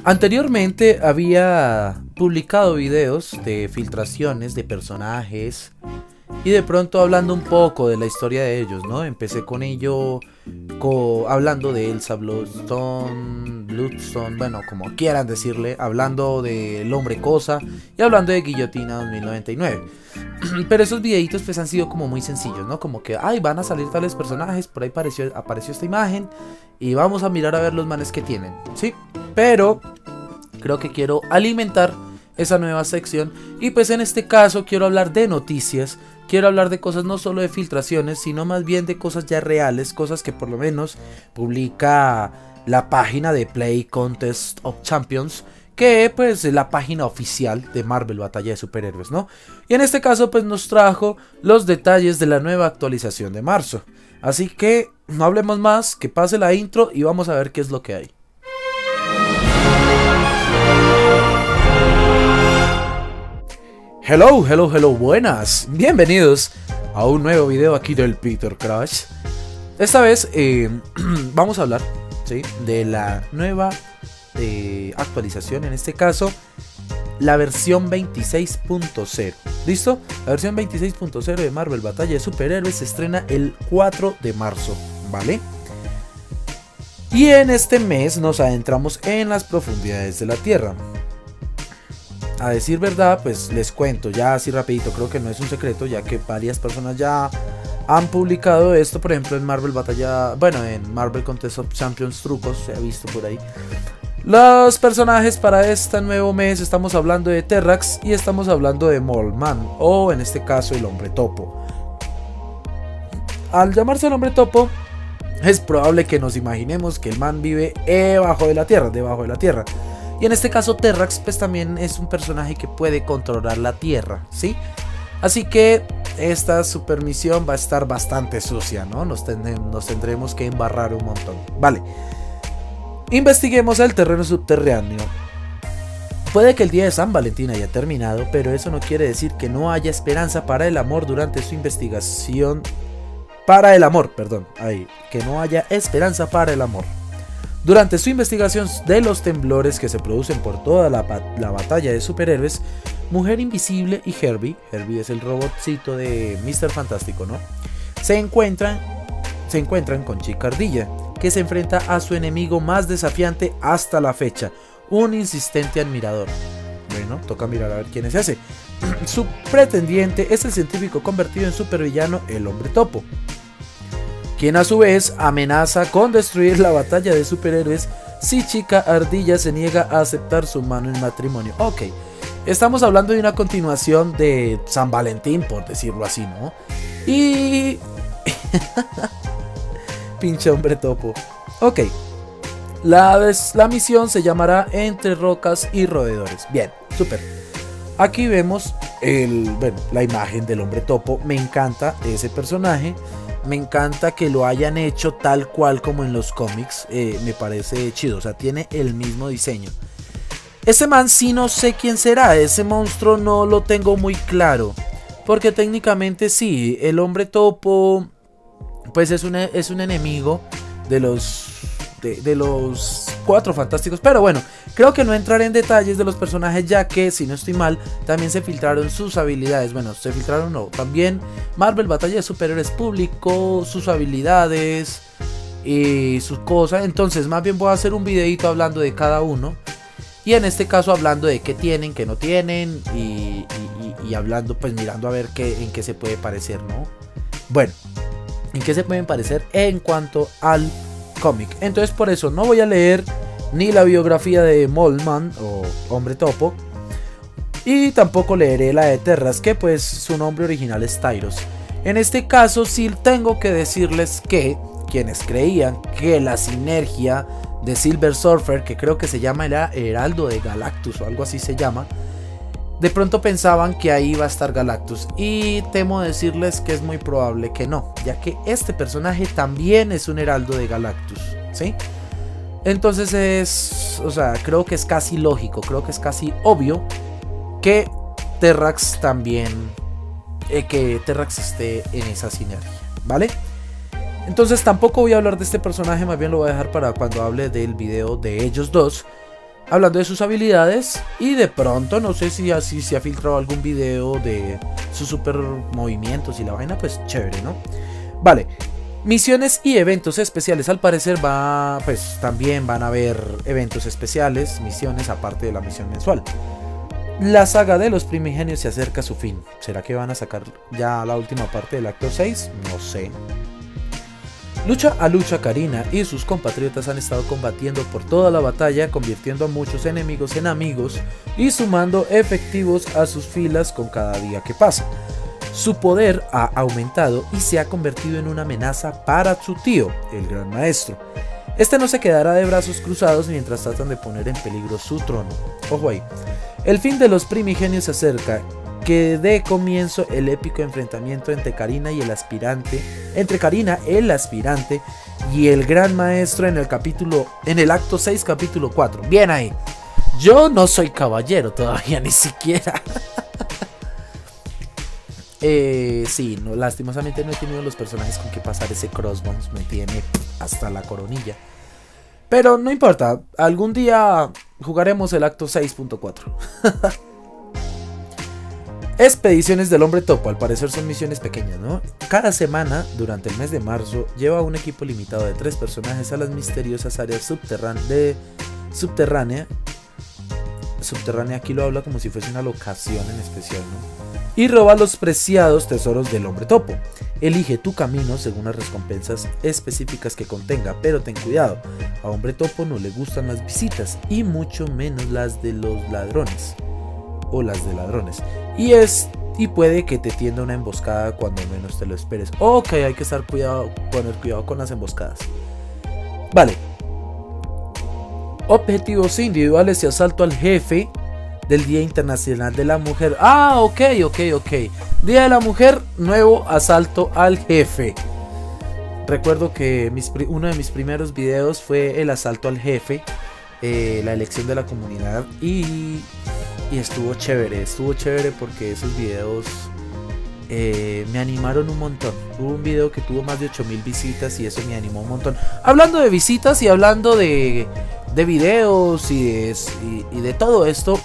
Anteriormente había publicado videos de filtraciones de personajes y de pronto hablando un poco de la historia de ellos, ¿no? Empecé con ello hablando de Elsa Bloodstone, bueno, como quieran decirle, hablando del Hombre Cosa y hablando de Guillotina 2099. Pero esos videitos pues han sido como muy sencillos, ¿no? Como que, ay, van a salir tales personajes, por ahí apareció esta imagen y vamos a mirar a ver los manes que tienen, ¿sí? Pero creo que quiero alimentar esa nueva sección y pues en este caso quiero hablar de noticias, quiero hablar de cosas no solo de filtraciones, sino más bien de cosas ya reales, cosas que por lo menos publica la página de Play Contest of Champions, que pues es la página oficial de Marvel Batalla de Superhéroes, ¿no? Y en este caso pues nos trajo los detalles de la nueva actualización de marzo. Así que no hablemos más, que pase la intro y vamos a ver qué es lo que hay. Hello, buenas, bienvenidos a un nuevo video aquí del Peter Crash. Esta vez vamos a hablar, ¿sí?, de la nueva actualización, en este caso la versión 26.0. ¿Listo? La versión 26.0 de Marvel Batalla de Superhéroes se estrena el 4 de marzo, ¿vale? Y en este mes nos adentramos en las profundidades de la Tierra. A decir verdad, pues les cuento ya así rapidito, creo que no es un secreto, ya que varias personas ya han publicado esto, por ejemplo en Marvel Batalla, bueno, en Marvel Contest of Champions trucos, se ha visto por ahí. Los personajes para este nuevo mes, estamos hablando de Terrax y estamos hablando de Mole Man, o en este caso el Hombre Topo. Al llamarse el Hombre Topo, es probable que nos imaginemos que el man vive debajo de la tierra. Y en este caso Terrax pues también es un personaje que puede controlar la tierra, ¿sí? Así que esta super misión va a estar bastante sucia, ¿no? Nos tendremos que embarrar un montón. Vale. Investiguemos el terreno subterráneo. Puede que el día de San Valentín haya terminado, pero eso no quiere decir que no haya esperanza para el amor durante su investigación. Que no haya esperanza para el amor. Durante su investigación de los temblores que se producen por toda la batalla de superhéroes, Mujer Invisible y Herbie es el robotcito de Mr. Fantástico, ¿no? Se encuentran con Chica Ardilla, que se enfrenta a su enemigo más desafiante hasta la fecha, un insistente admirador. Bueno, toca mirar a ver quién es ese. Su pretendiente es el científico convertido en supervillano, el Hombre Topo, quien a su vez amenaza con destruir la batalla de superhéroes si Chica Ardilla se niega a aceptar su mano en matrimonio. Ok, estamos hablando de una continuación de San Valentín, por decirlo así, ¿no? Y... pinche Hombre Topo. Ok, la misión se llamará Entre Rocas y Roedores. Bien, súper. Aquí vemos la imagen del Hombre Topo. Me encanta ese personaje. Me encanta que lo hayan hecho tal cual como en los cómics. Me parece chido, o sea, tiene el mismo diseño. Ese man sí no sé quién será. Ese monstruo no lo tengo muy claro, porque técnicamente sí, el Hombre Topo pues es un enemigo de los Cuatro Fantásticos. Pero bueno, creo que no entraré en detalles de los personajes, ya que, si no estoy mal, también se filtraron sus habilidades. Bueno, se filtraron no, también Marvel Batalla de Superhéroes publicó sus habilidades y sus cosas. Entonces más bien voy a hacer un videito hablando de cada uno, y en este caso hablando de qué tienen, qué no tienen, y hablando, pues mirando a ver en qué se puede parecer, ¿no? Bueno, en qué se pueden parecer en cuanto al cómic. Entonces por eso no voy a leer ni la biografía de Mole Man o Hombre Topo, y tampoco leeré la de Terrax, que pues su nombre original es Tyros. En este caso sí tengo que decirles que quienes creían que la sinergia de Silver Surfer, que creo que se llama el Heraldo de Galactus o algo así se llama, de pronto pensaban que ahí va a estar Galactus, y temo decirles que es muy probable que no, ya que este personaje también es un heraldo de Galactus, ¿sí? Entonces creo que es casi lógico, creo que es casi obvio que Terrax también, que Terrax esté en esa sinergia, ¿vale? Entonces tampoco voy a hablar de este personaje, más bien lo voy a dejar para cuando hable del video de ellos dos. hablando de sus habilidades. Y de pronto, no sé si así se ha filtrado algún video de sus super movimientos y la vaina, pues chévere, ¿no? Vale. Misiones y eventos especiales. Al parecer pues también van a haber eventos especiales, misiones aparte de la misión mensual. La saga de los primigenios se acerca a su fin. ¿Será que van a sacar ya la última parte del acto 6? No sé. Lucha a lucha, Karina y sus compatriotas han estado combatiendo por toda la batalla, convirtiendo a muchos enemigos en amigos y sumando efectivos a sus filas con cada día que pasa. Su poder ha aumentado y se ha convertido en una amenaza para su tío, el Gran Maestro. Este no se quedará de brazos cruzados mientras tratan de poner en peligro su trono. Ojo ahí. El fin de los primigenios se acerca, que dé comienzo el épico enfrentamiento entre Karina, el aspirante, y el Gran Maestro en el acto 6, capítulo 4. Bien ahí. Yo no soy caballero todavía, ni siquiera. Sí, no, lastimosamente no he tenido los personajes con que pasar ese crossbones, me tiene hasta la coronilla. Pero no importa, algún día jugaremos el acto 6.4. Expediciones del Hombre Topo, al parecer son misiones pequeñas, ¿no? Cada semana, durante el mes de marzo, lleva un equipo limitado de 3 personajes a las misteriosas áreas subterránea, aquí lo habla como si fuese una locación en especial, ¿no? Y roba los preciados tesoros del Hombre Topo. Elige tu camino según las recompensas específicas que contenga, pero ten cuidado, a Hombre Topo no le gustan las visitas y mucho menos las de los ladrones o las de ladrones, y puede que te tienda una emboscada cuando menos te lo esperes. Ok, hay que poner cuidado con las emboscadas. Vale. Objetivos individuales y asalto al jefe del Día Internacional de la Mujer. Ah, ok. Día de la Mujer, nuevo asalto al jefe. Recuerdo que uno de mis primeros videos fue el asalto al jefe, la elección de la comunidad, y estuvo chévere porque esos videos me animaron un montón. Hubo un video que tuvo más de 8000 visitas y eso me animó un montón. Hablando de visitas y hablando de videos y de todo esto,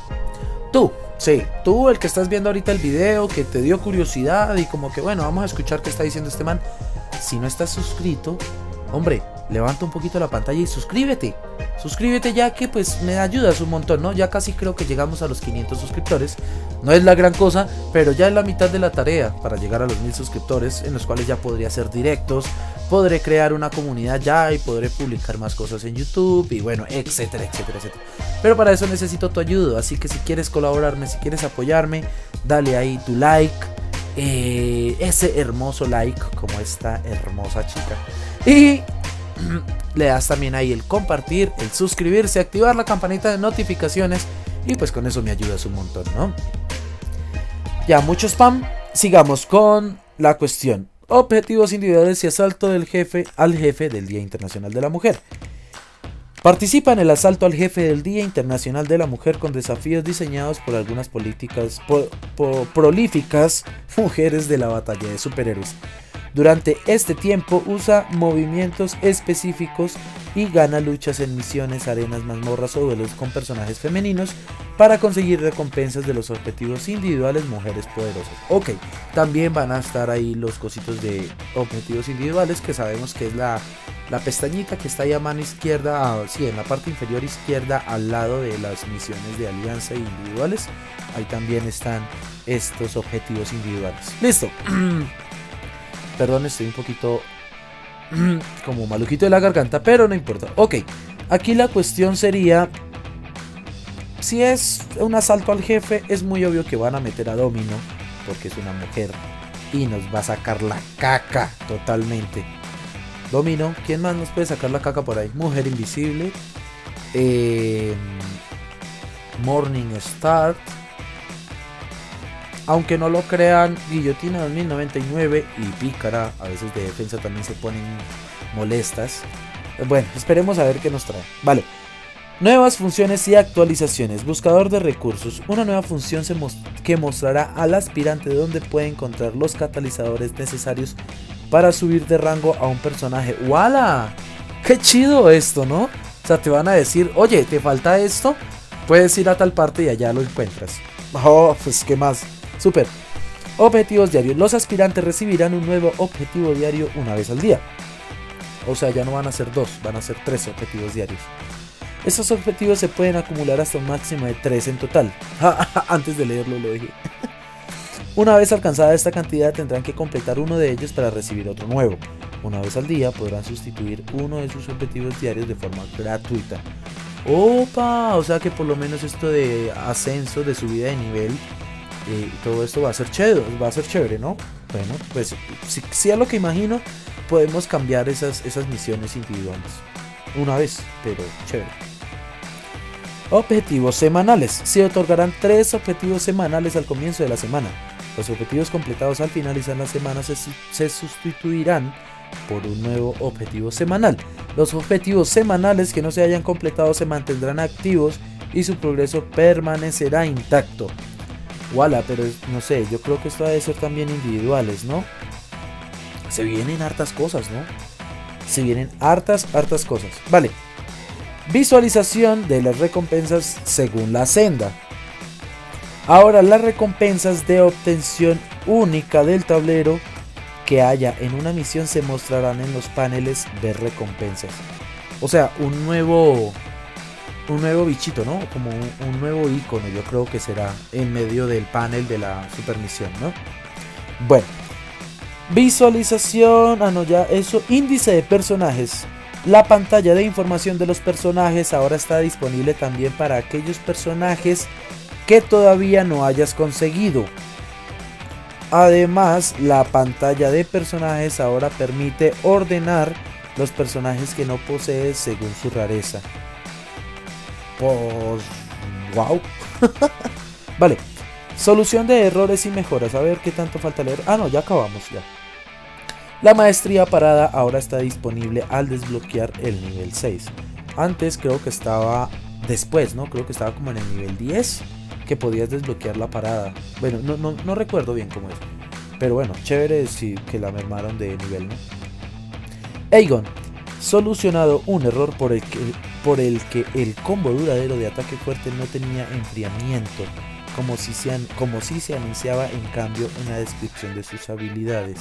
tú el que estás viendo ahorita el video, que te dio curiosidad y como que bueno, vamos a escuchar qué está diciendo este man. Si no estás suscrito, hombre, levanta un poquito la pantalla y suscríbete, ya que pues me ayudas un montón, ¿no? Ya casi creo que llegamos a los 500 suscriptores. No es la gran cosa, pero ya es la mitad de la tarea para llegar a los 1000 suscriptores, en los cuales ya podría hacer directos, podré crear una comunidad ya y podré publicar más cosas en YouTube y bueno, etcétera. Pero para eso necesito tu ayuda, así que si quieres colaborarme, si quieres apoyarme, dale ahí tu like, ese hermoso like como esta hermosa chica, y le das también ahí el compartir, el suscribirse, activar la campanita de notificaciones y pues con eso me ayudas un montón, ¿no? Ya, mucho spam, sigamos con la cuestión. Objetivos individuales y asalto al jefe del Día Internacional de la Mujer. Participa en el asalto al jefe del Día Internacional de la Mujer con desafíos diseñados por algunas prolíficas mujeres de la batalla de superhéroes. Durante este tiempo usa movimientos específicos y gana luchas en misiones, arenas, mazmorras o duelos con personajes femeninos para conseguir recompensas de los objetivos individuales mujeres poderosas. Ok, también van a estar ahí los cositos de objetivos individuales, que sabemos que es la pestañita que está ahí a mano izquierda, en la parte inferior izquierda al lado de las misiones de alianza e individuales. Ahí también están estos objetivos individuales. Listo. Perdón, estoy un poquito como maluquito de la garganta, pero no importa. Ok, aquí la cuestión sería, si es un asalto al jefe, es muy obvio que van a meter a Domino, porque es una mujer y nos va a sacar la caca totalmente. Domino, ¿quién más nos puede sacar la caca por ahí? Mujer Invisible, Morning Star. Aunque no lo crean, Guillotina 2099 y Pícara, a veces de defensa también se ponen molestas. Bueno, esperemos a ver qué nos trae. Vale. Nuevas funciones y actualizaciones. Buscador de recursos. Una nueva función que mostrará al aspirante dónde puede encontrar los catalizadores necesarios para subir de rango a un personaje. ¡Wala! ¡Qué chido esto!, ¿no? O sea, te van a decir, oye, ¿te falta esto? Puedes ir a tal parte y allá lo encuentras. Oh, pues qué más. Súper. Objetivos diarios. Los aspirantes recibirán un nuevo objetivo diario una vez al día. O sea, ya no van a ser 2, van a ser 3 objetivos diarios. Estos objetivos se pueden acumular hasta un máximo de 3 en total. Antes de leerlo lo dije. Una vez alcanzada esta cantidad tendrán que completar uno de ellos para recibir otro nuevo. Una vez al día podrán sustituir uno de sus objetivos diarios de forma gratuita. ¡Opa! O sea que por lo menos esto de ascenso, de subida de nivel, todo esto va a ser chévere, ¿no? Bueno, pues si es lo que imagino, podemos cambiar esas misiones individuales. Una vez, pero chévere. Objetivos semanales. Se otorgarán 3 objetivos semanales al comienzo de la semana. Los objetivos completados al finalizar la semana se sustituirán por un nuevo objetivo semanal. Los objetivos semanales que no se hayan completado se mantendrán activos y su progreso permanecerá intacto. Wala, pero no sé, yo creo que esto debe ser también individuales, ¿no? Se vienen hartas cosas, ¿no? Se vienen hartas cosas. Vale. Visualización de las recompensas según la senda. Ahora las recompensas de obtención única del tablero que haya en una misión se mostrarán en los paneles de recompensas. O sea, un nuevo bichito, ¿no? Como un nuevo icono, yo creo que será en medio del panel de la supermisión, ¿no? Bueno. Visualización, ya eso, índice de personajes. La pantalla de información de los personajes ahora está disponible también para aquellos personajes que todavía no hayas conseguido. Además, la pantalla de personajes ahora permite ordenar los personajes que no posees según su rareza. Pues, wow. Vale. Solución de errores y mejoras. A ver qué tanto falta leer. No, ya acabamos ya. La maestría parada ahora está disponible al desbloquear el nivel 6. Antes creo que estaba después, ¿no? Creo que estaba como en el nivel 10 que podías desbloquear la parada. Bueno, no recuerdo bien cómo es. Pero bueno, chévere decir que la mermaron de nivel, ¿no? Aegon. Solucionado un error por el que el combo duradero de ataque fuerte no tenía enfriamiento. Como si se anunciaba en cambio en la descripción de sus habilidades.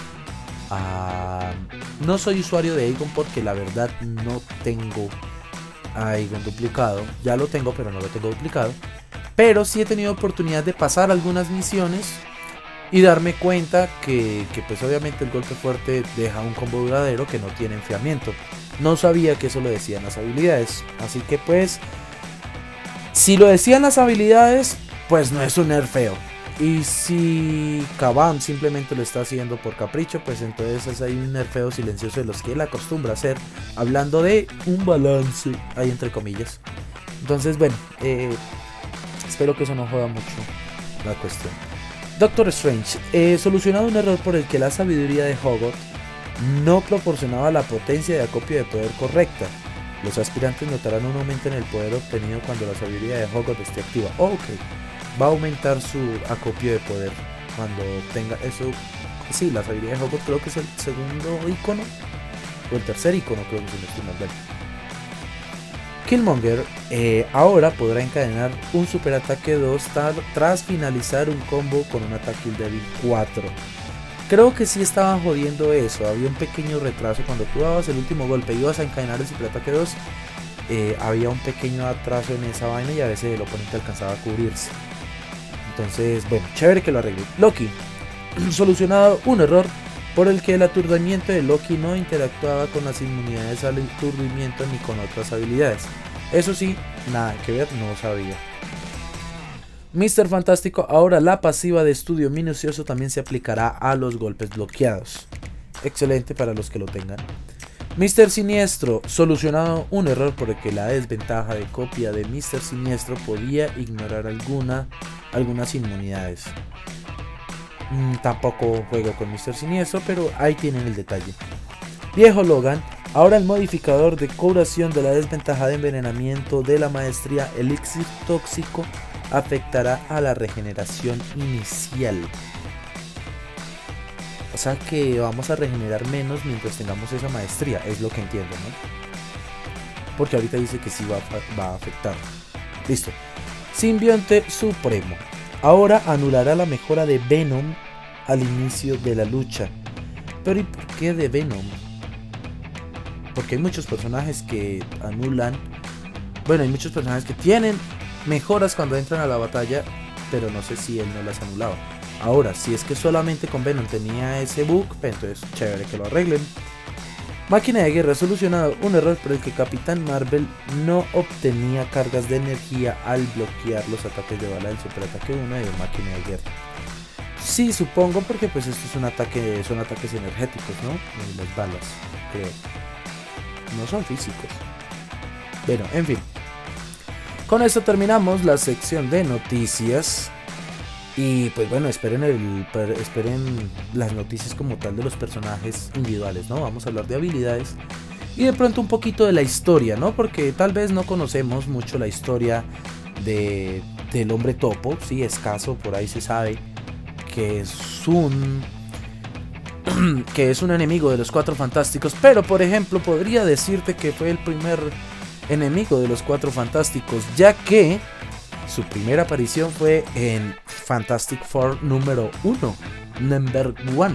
No soy usuario de Aegon porque la verdad no tengo a Aegon duplicado. Ya lo tengo, pero no lo tengo duplicado. Pero sí he tenido oportunidad de pasar algunas misiones y darme cuenta que pues obviamente el golpe fuerte deja un combo duradero que no tiene enfriamiento. No sabía que eso lo decían las habilidades. Así que pues, si lo decían las habilidades, pues no es un nerfeo. Y si Kaban simplemente lo está haciendo por capricho, pues entonces hay un nerfeo silencioso de los que él acostumbra a hacer, hablando de un balance, ahí entre comillas. Entonces bueno, espero que eso no joda mucho la cuestión. Doctor Strange, solucionado un error por el que la sabiduría de Hogwarts no proporcionaba la potencia de acopio de poder correcta. Los aspirantes notarán un aumento en el poder obtenido cuando la sabiduría de Hogwarts esté activa. Ok. Va a aumentar su acopio de poder cuando tenga eso. Sí, la sabiduría de Hogwarts creo que es el segundo icono o el tercer icono, creo que es el estimado. Killmonger ahora podrá encadenar un superataque 2 tras finalizar un combo con un ataque débil 4. Creo que sí estaban jodiendo eso. Había un pequeño retraso cuando tú dabas el último golpe y ibas a encadenar el superataque 2. Había un pequeño atraso en esa vaina y a veces el oponente alcanzaba a cubrirse. Entonces, bueno, chévere que lo arregle. Loki, solucionado un error por el que el aturdimiento de Loki no interactuaba con las inmunidades al aturdimiento ni con otras habilidades. Eso sí, nada que ver, no sabía. Mr. Fantástico, ahora la pasiva de estudio minucioso también se aplicará a los golpes bloqueados. Excelente para los que lo tengan. Mr. Siniestro, solucionado un error por el que la desventaja de copia de Mr. Siniestro podía ignorar algunas inmunidades. Tampoco juego con Mr. Siniestro, pero ahí tienen el detalle. Viejo Logan, ahora el modificador de curación de la desventaja de envenenamiento de la maestría Elixir Tóxico afectará a la regeneración inicial. O sea que vamos a regenerar menos mientras tengamos esa maestría, es lo que entiendo, ¿no? porque ahorita dice que sí va a afectar. Listo. Simbionte Supremo. Ahora anulará la mejora de Venom al inicio de la lucha. Pero ¿y por qué de Venom? Porque hay muchos personajes que anulan. Bueno, hay muchos personajes que tienen mejoras cuando entran a la batalla, pero no sé si él no las anulaba. Ahora, si es que solamente con Venom tenía ese bug, entonces chévere que lo arreglen. Máquina de Guerra ha solucionado un error por el que Capitán Marvel no obtenía cargas de energía al bloquear los ataques de bala del superataque 1 de Máquina de Guerra. Sí, supongo, porque pues esto es un ataque, son ataques energéticos, ¿no? Las balas, creo. No son físicos. Bueno, en fin. Con esto terminamos la sección de noticias. Y pues bueno, esperen las noticias como tal de los personajes individuales, ¿no? Vamos a hablar de habilidades y de pronto un poquito de la historia, ¿no? Porque tal vez no conocemos mucho la historia del hombre topo, sí, escaso, por ahí se sabe que es un enemigo de los Cuatro Fantásticos, pero por ejemplo podría decirte que fue el primer enemigo de los Cuatro Fantásticos, ya que su primera aparición fue en Fantastic Four número 1, number 1.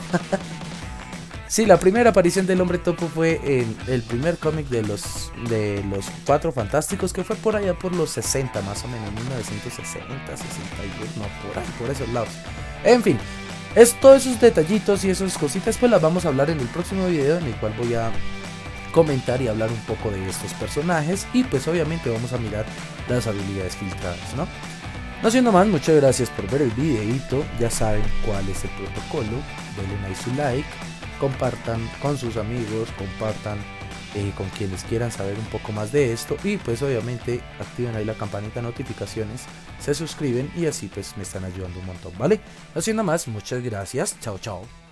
Sí, la primera aparición del hombre topo fue en el primer cómic de los Cuatro Fantásticos, que fue por allá por los 60 más o menos, 1960, 62, no, por esos lados. En fin, todos esos detallitos y esas cositas pues las vamos a hablar en el próximo video, en el cual voy a comentar y hablar un poco de estos personajes, y pues obviamente vamos a mirar las habilidades filtradas, ¿no? No siendo más, muchas gracias por ver el videito. Ya saben cuál es el protocolo. Denle ahí su like, compartan con sus amigos, compartan con quienes quieran saber un poco más de esto, y pues obviamente activen ahí la campanita de notificaciones, se suscriben y así pues me están ayudando un montón, ¿vale? No siendo más, muchas gracias, chao chao.